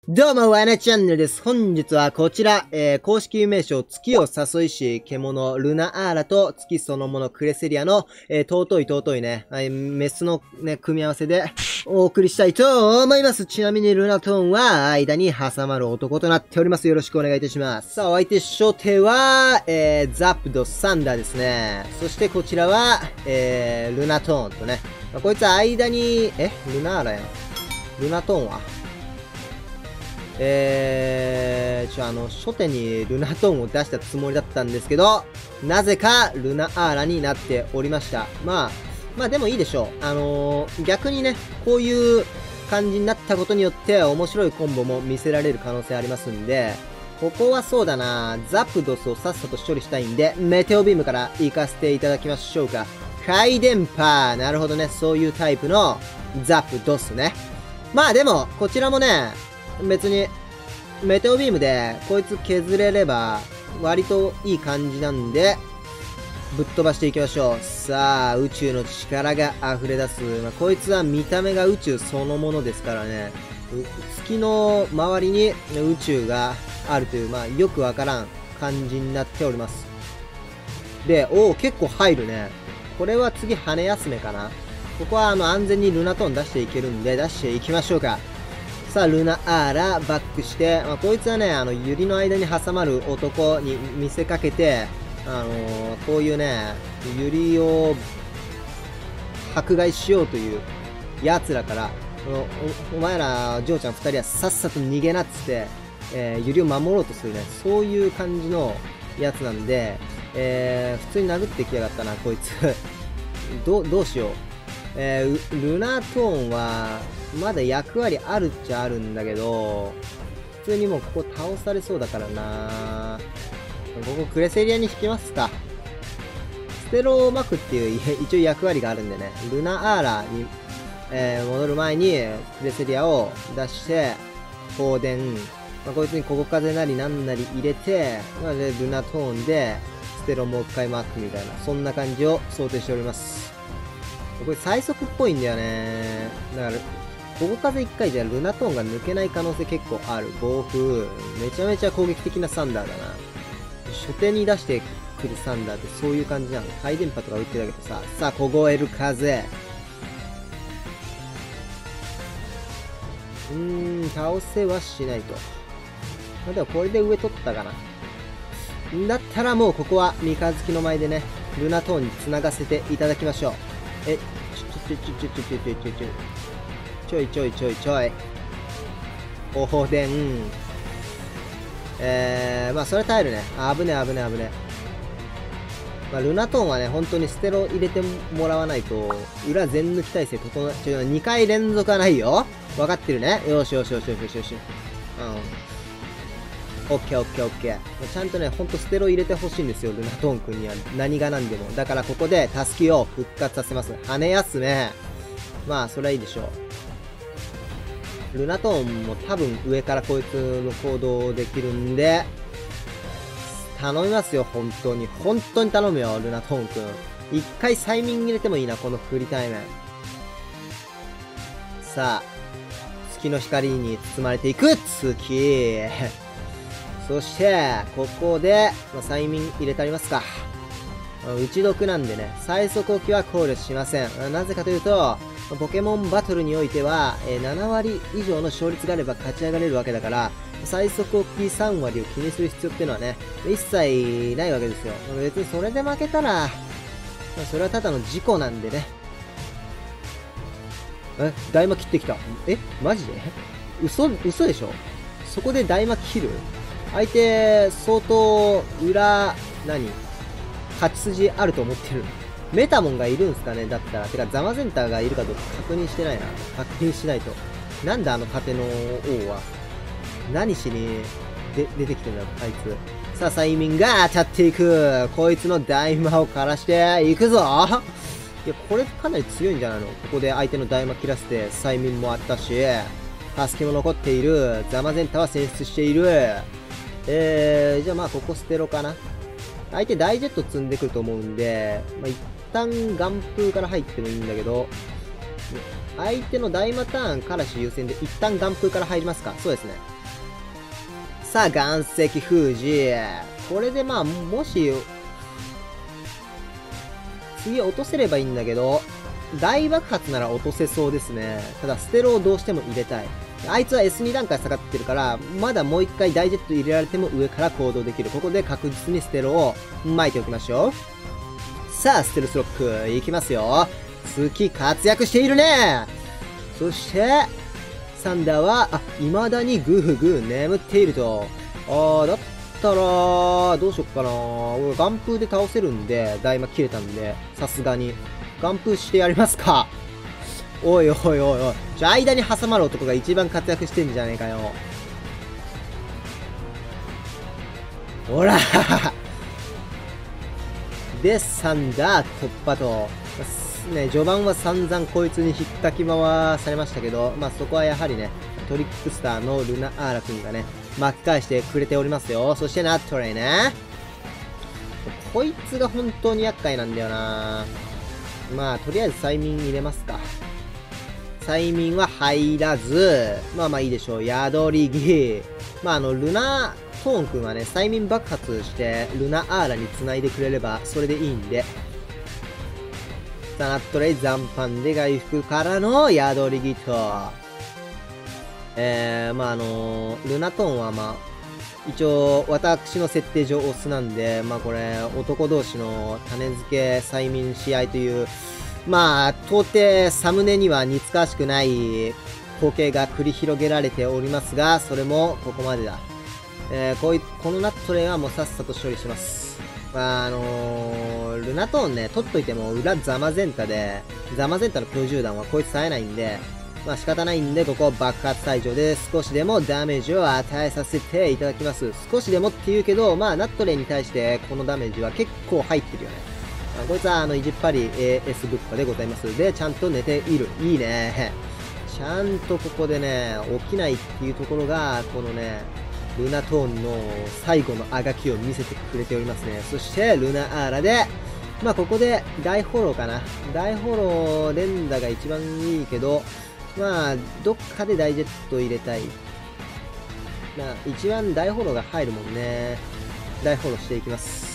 どうも、ワイナチャンネルです。本日はこちら、公式名称、月を誘いし、獣、ルナアーラと月そのもの、クレセリアの、尊いね、メスのね、組み合わせでお送りしたいと思います。ちなみにルナトーンは、間に挟まる男となっております。よろしくお願いいたします。さあ、お相手初手は、ザプド、サンダーですね。そしてこちらは、ルナトーンとね。こいつは間に、ルナアーラやん。ルナトーンは初手にルナトーンを出したつもりだったんですけど、なぜかルナアーラになっておりました。まあでもいいでしょう。逆にね、こういう感じになったことによって面白いコンボも見せられる可能性ありますんで、ここはそうだな、ザプドスをさっさと処理したいんで、メテオビームから行かせていただきましょうか。回電波、なるほどね、そういうタイプのザプドスね。まあでも、こちらもね、別に、メテオビームでこいつ削れれば割といい感じなんで、ぶっ飛ばしていきましょう。さあ、宇宙の力が溢れ出す。こいつは見た目が宇宙そのものですからね。月の周りに宇宙があるという、よくわからん感じになっております。で、結構入るね。これは次羽休めかな。ここは安全にルナトーン出していけるんで、出していきましょうか。さあ、ルナアーラ、バックして、こいつはね、ユリの間に挟まる男に見せかけて、こういうね、ユリを迫害しようという奴らから、お前ら、ジョーちゃん二人はさっさと逃げなっつって、ユリを守ろうとするね、そういう感じのやつなんで、普通に殴ってきやがったな、こいつ。どうしよう。ルナトーンは、まだ役割あるっちゃあるんだけど、普通にもうここ倒されそうだからな。ここクレセリアに引きますか。ステロを巻くっていう一応役割があるんでね、ルナアーラに、戻る前にクレセリアを出して、放電、こいつにここ風なりなんなり入れて、でルナトーンでステロもう一回巻くみたいな、そんな感じを想定しております。これ最速っぽいんだよね。だから、ここ風1回じゃルナトーンが抜けない可能性結構ある。暴風。めちゃめちゃ攻撃的なサンダーだな。初手に出してくるサンダーってそういう感じなの。回電波とか打ってるだけどさ。さあ、凍える風。倒せはしないと。でもこれで上取ったかな。だったらもうここは三日月の前でね、ルナトーンに繋がせていただきましょう。ちょい。放電。それ耐えるね。危ね。ルナトーンはね、本当にステロ入れてもらわないと、裏全抜き体制整え、2回連続はないよ。分かってるね。よし。オッケー。ちゃんとね、ほんとステロ入れてほしいんですよ、ルナトーン君には。何が何でも。だからここで、タスキを復活させます。羽休め。それはいいでしょう。ルナトーンも多分上からこいつの行動できるんで、頼みますよ、本当に頼むよ、ルナトーンくん。一回催眠入れてもいいな、この振り対面。さあ、月の光に包まれていく、月。そして、ここで、催眠入れてありますか。打ち毒なんでね、最速置きは考慮しません。なぜかというと、ポケモンバトルにおいては、7割以上の勝率があれば勝ち上がれるわけだから、最速置き3割を気にする必要っていうのはね、一切ないわけですよ。別にそれで負けたら、それはただの事故なんでね。大魔切ってきた。マジで嘘でしょ。そこで大魔切る？相手、相当、勝ち筋あると思ってる。メタモンがいるんすかねだったら。てか、ザマゼンターがいるかどうか確認してないな。確認しないと。なんだ盾の王は。何しに、出てきてんだろ、あいつ。さあ、催眠が当たっていく。こいつの大魔を枯らしていくぞ。いや、これかなり強いんじゃないの？ここで相手の大魔切らせて、催眠もあったし、助けも残っている。ザマゼンタは選出している。じゃあここステロかな。相手大ジェット積んでくると思うんで、一旦眼風から入ってもいいんだけど、相手の大魔ターンからし優先で一旦眼風から入りますか。そうですね。 さあ、岩石封じ。これでまあ、もし、次落とせればいいんだけど、大爆発なら落とせそうですね。ただ、ステロをどうしても入れたい。あいつは S2 段階下がってるから、まだもう一回ダイジェット入れられても上から行動できる。ここで確実にステロを巻いておきましょう。さあ、ステルスロック、いきますよ。月活躍しているね。そして、サンダーは、未だにグーグー眠っていると。だったら、どうしよっかな。俺、ガンプーで倒せるんで、大魔切れたんで、さすがに。ガンプーしてやりますか。おいおいおいおい。間に挟まる男が一番活躍してんじゃねえかよ。ほらで、サンダー突破と。ね、序盤は散々こいつに引っかき回されましたけど、まあそこはやはりね、トリックスターのルナアーラ君がね、巻き返してくれておりますよ。そしてナットレイね。こいつが本当に厄介なんだよな。まあ、とりあえず催眠入れますか。催眠は入らず、まあまあいいでしょう。宿り木。まあルナトーン君はね、催眠爆発して、ルナアーラに繋いでくれれば、それでいいんで。さあ、ナットレイ残飯で回復からの宿り木と。まあルナトーンはまあ、一応、私の設定上オスなんで、まあこれ、男同士の種付け催眠試合という、まあ、到底サムネには似つかわしくない光景が繰り広げられておりますが、それもここまでだ。このナットレイはもうさっさと処理します。まあ、ルナトーンね、取っといても裏ザマゼンタで、ザマゼンタの居住弾はこいつ冴えないんで、まあ仕方ないんで、ここ爆発退場で少しでもダメージを与えさせていただきます。少しでもって言うけど、まあナットレイに対してこのダメージは結構入ってるよね。まあ、こいつは意地っ張り AS ぶっ破でございます。で、ちゃんと寝ている。いいね。ちゃんとここでね、起きないっていうところが、このね、ルナトーンの最後のあがきを見せてくれておりますね。そして、ルナアーラで、まあここで大フォローかな。大フォロー連打が一番いいけど、まあ、どっかでダイジェット入れたい。まあ、一番大フォローが入るもんね。大フォローしていきます。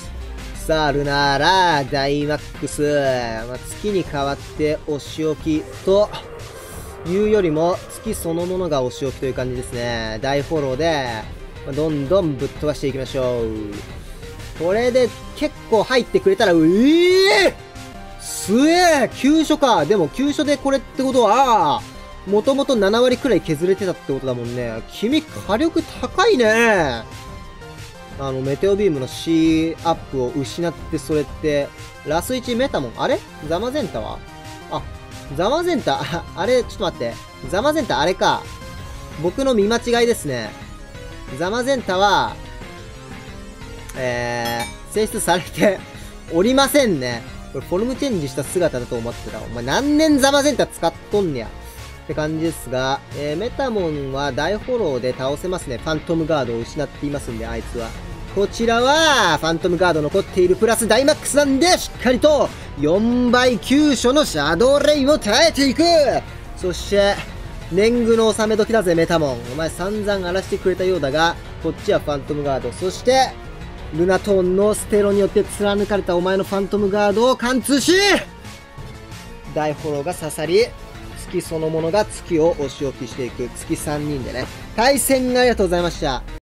さあ、ルナーラ、ダイマックス。まあ、月に代わってお仕置きというよりも、月そのものがお仕置きという感じですね。大フォローで、まあ、どんどんぶっ飛ばしていきましょう。これで結構入ってくれたら、すえー急所か。でも急所でこれってことは、もともと7割くらい削れてたってことだもんね。君火力高いね。メテオビームの C アップを失ってそれって、ラス1メタモン、あれザマゼンタはザマゼンタ、あれ、ちょっと待って。ザマゼンタあれか。僕の見間違いですね。ザマゼンタは、選出されておりませんね。これフォルムチェンジした姿だと思ってた。お前何年ザマゼンタ使っとんねや。って感じですが、メタモンは大フォローで倒せますね。ファントムガードを失っていますんで、あいつは。こちらは、ファントムガード残っているプラスダイマックスなんで、しっかりと4倍急所のシャドウレインを耐えていく。そして、年貢の納め時だぜ、メタモン。お前散々荒らしてくれたようだが、こっちはファントムガード。そして、ルナトーンのステロによって貫かれたお前のファントムガードを貫通し、大フォローが刺さり、月そのものが月を押し置きしていく。月3人でね。対戦ありがとうございました。